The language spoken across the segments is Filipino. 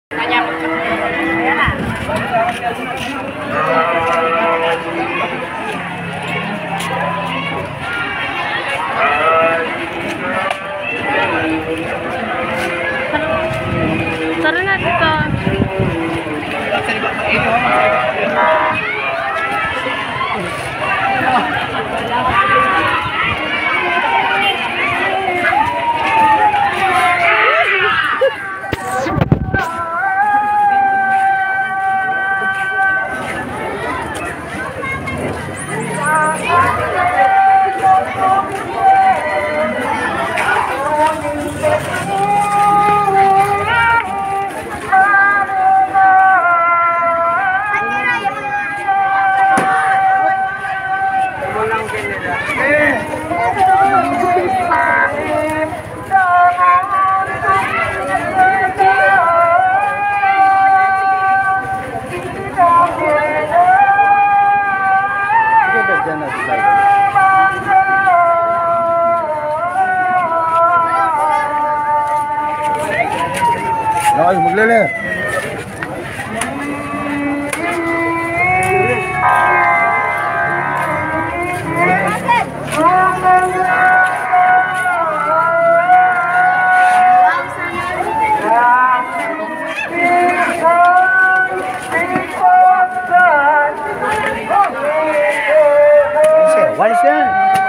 Tara na dito. Ay, maglele. What is that?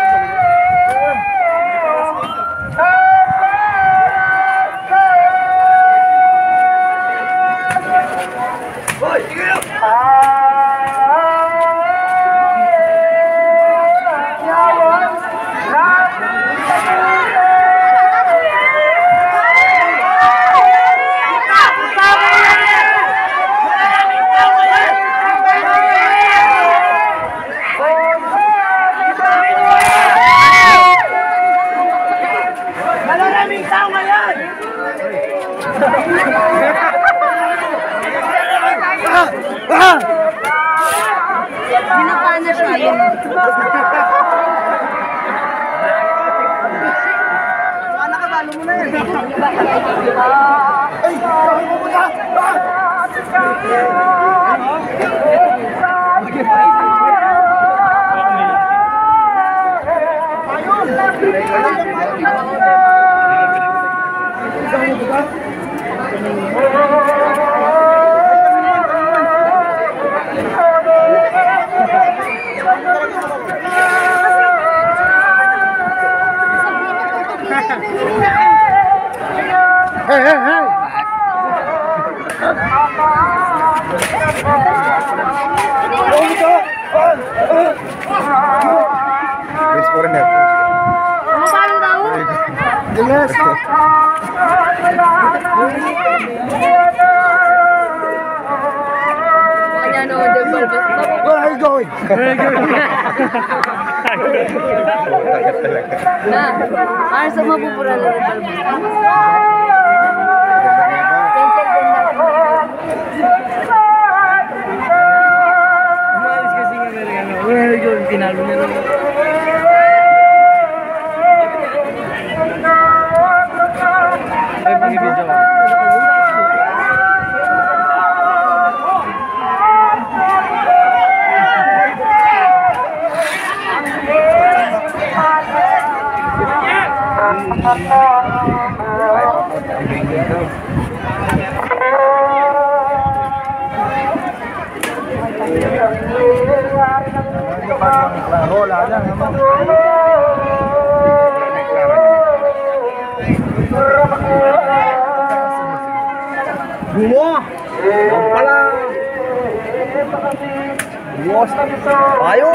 Ginapaan na siya yun. Nakabalo mo na yan. Hey, hey, hey! Please for net. Ano parang daw? Yes. Kanya no, the bulbous. Where are you going? Na, para sa mapupura na rin bulbous. Umalis kasi nga meron ano. Where are you going? Pinalo na lang. Ay, pag-ibig ako. Wala na naman. Buwa! Ang pala! Buwas! Ayaw!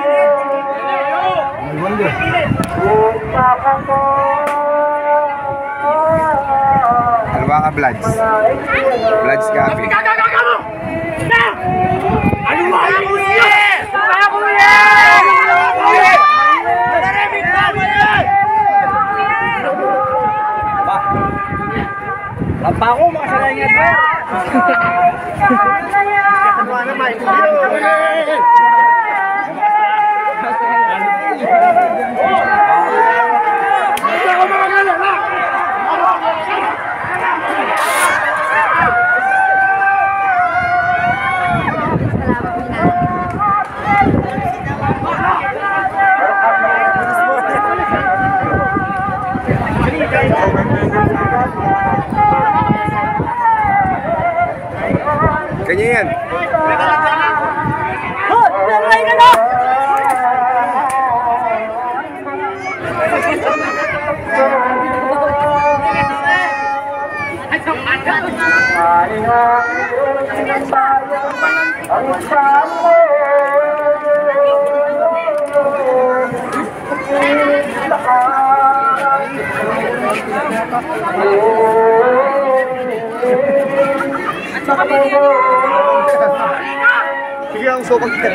Ang ganda! Alwa ka, Bloods. Bloods Cafe. Alwa ka, kuya! Alwa kuya! Lampa ko, makasalayan yan ba? Kasama na, Mike. Ganyan yan. Dalay ka na! Sige ang sokol kita.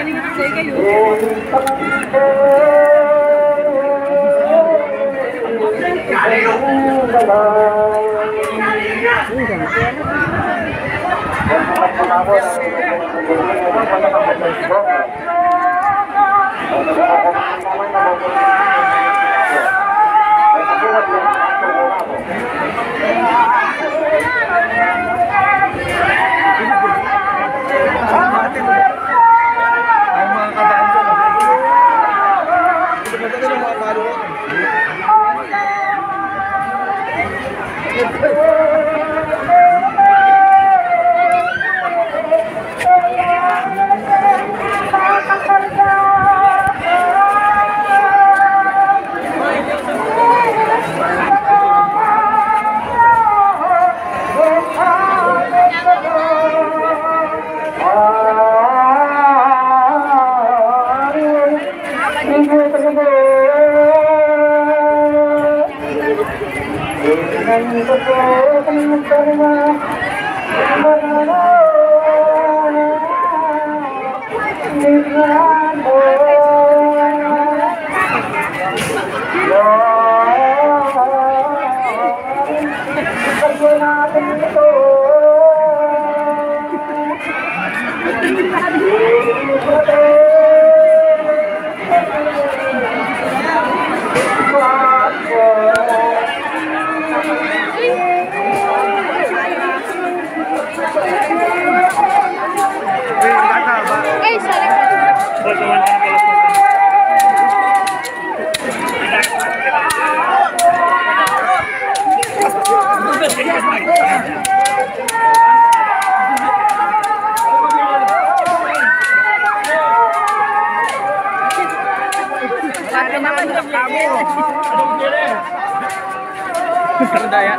Daya.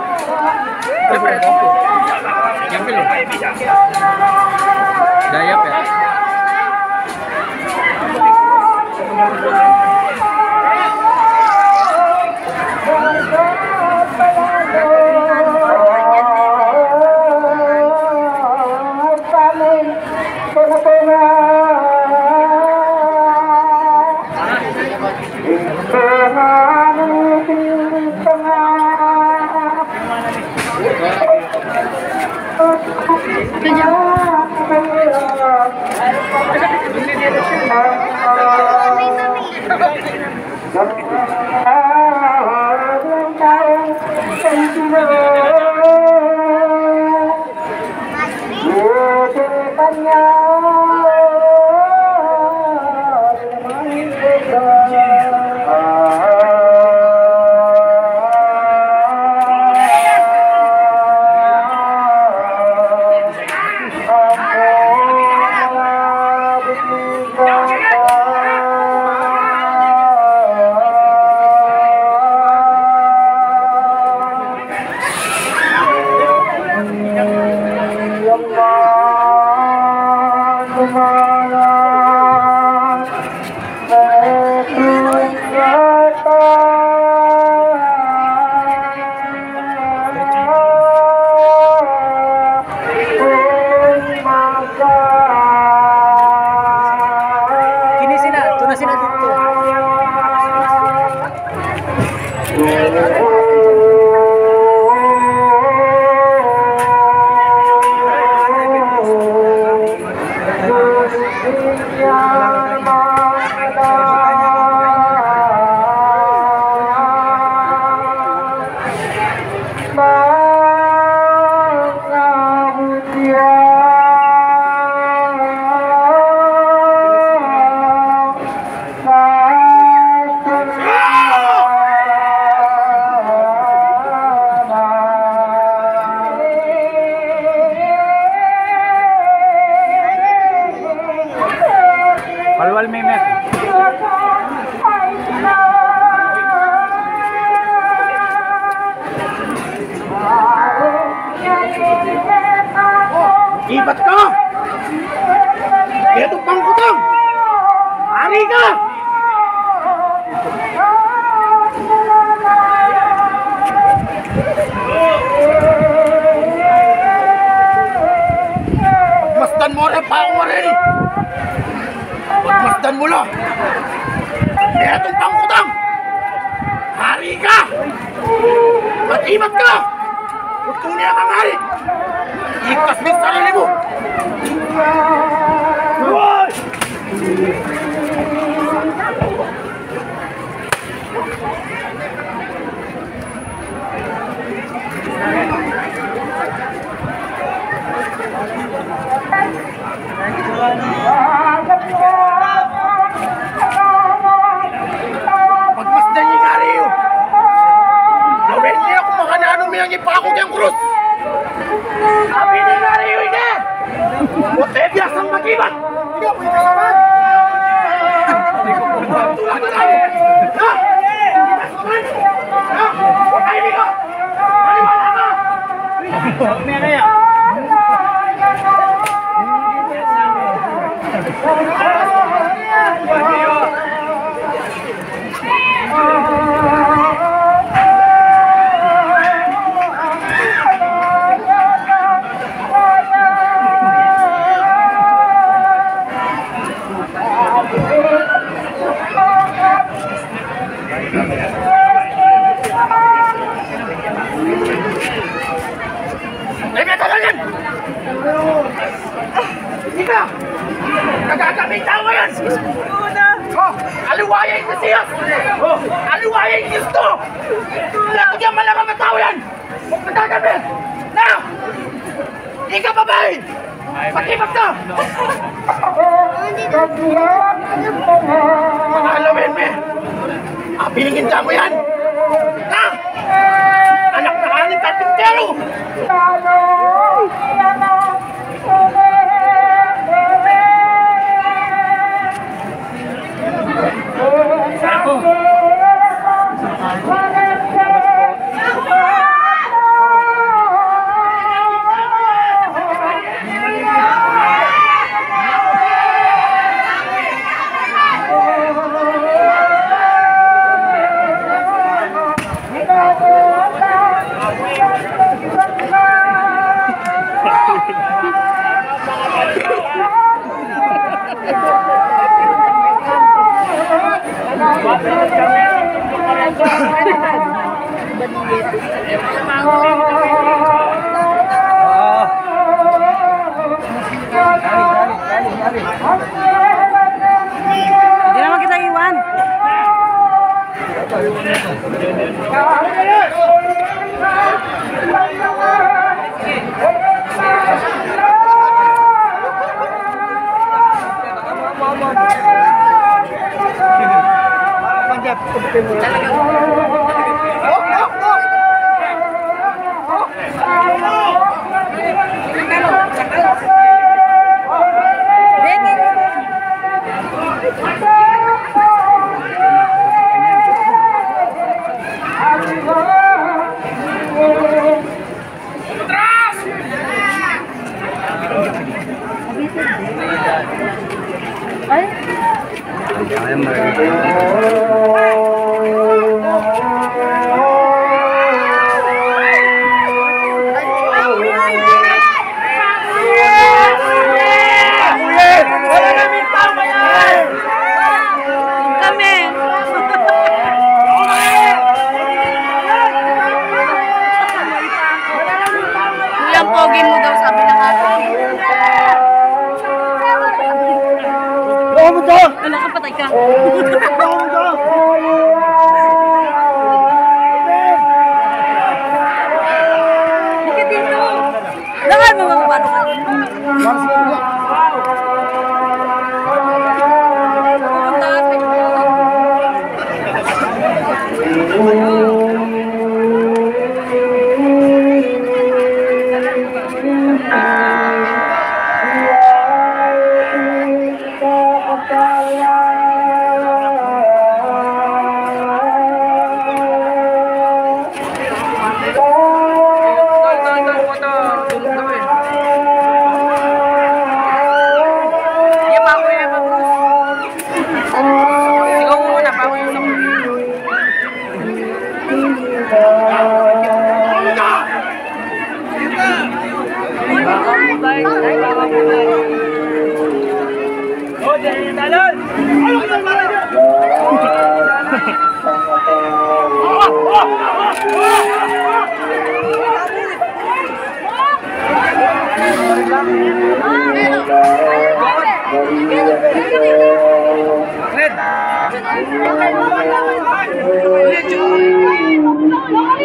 Yang belum. Dayap ya. Ibat ka! Ito pang kutang! Hari ka! Pagmasdan mo rin pa ako rin! Pagmasdan mo lang! Ito pang kutang! Hari ka! Matibat ka! Huwag tunay kang hari! Ikas mo sa sarili mo! Hoy! Pagmasdan niyo nga rin yun! Gawin niya kung makanano may ang ipakot yung krus! Sabi niya nga rin yun eh! Motebias ang mag-ibat! Hindi ako ikasaman! Tulad na lang! Ha? Ha? Huwag kayo dito! Maniwala ka! May kaya! Ika! Nagagamit tao yan! Aliwaya yung Mesiyas! Aliwaya yung Kristo! Lahat yung malamang na tao yan! Huwag nagagamit! Na! Ika babae! Patibag ka! Mga alamin mo! Pinigin ka mo yan! Na! Anak na kanin katintero! Hindi naman kita iwan. Pogin mo daw, sabi ng ate. Ano ka? Wala ka, patay ka. Ano ka? Hindi ka dito. Lakad mo mga paano ka. Red.